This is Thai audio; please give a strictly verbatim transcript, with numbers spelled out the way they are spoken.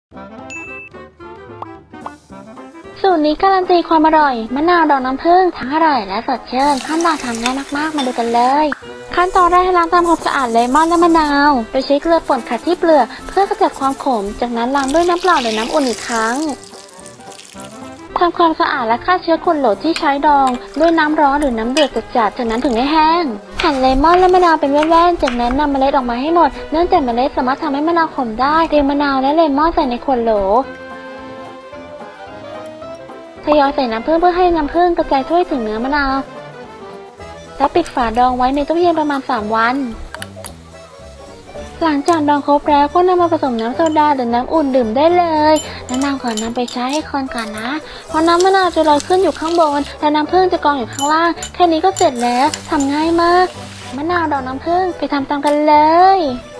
สูตรนี้การันตีความอร่อยมะนาวดอกน้ำผึ้งทั้งอร่อยและสดชื่นขั้นตอนทำง่ายมากๆมาดูกันเลยขั้นตอนแรกให้ล้างทำความสะอาดเลมอนและมะนาวโดยใช้เกลือป่นขัดที่เปลือกเพื่อกำจัดความขมจากนั้นล้างด้วยน้ำเปล่าหรือน้ำอุ่นอีกครั้งทำความสะอาดและฆ่าเชื้อขนโหลที่ใช้ดองด้วยน้ำร้อนหรือน้ำเดือดจัดๆจากนั้นถึงให้แห้งหั่นเลมอนและมะนาวเป็นแว่นๆจากนั้นนำเมล็ดออกมาให้หมดเนื่องจากเมล็ดสามารถทำให้มะนาวขมได้เทมะนาวและเลมอนใส่ในขวดโหลทยอยใส่น้ำผึ้งเพื่อให้น้ำผึ้งกระจายทั่วถึงเนื้อมะนาวแล้วปิดฝาดองไว้ในตู้เย็นประมาณสามวันหลังจากดองครบแล้วก็นำมาผสมน้ำโซดาหรือน้ำอุ่นดื่มได้เลยแนะนำก่อนนำไปใช้ให้คนก่อนนะเพราะน้ำมะนาวจะลอยขึ้นอยู่ข้างบนและน้ำผึ้งจะกองอยู่ข้างล่างแค่นี้ก็เสร็จแล้วทำง่ายมากมะนาวดองน้ำผึ้งไปทำตามกันเลย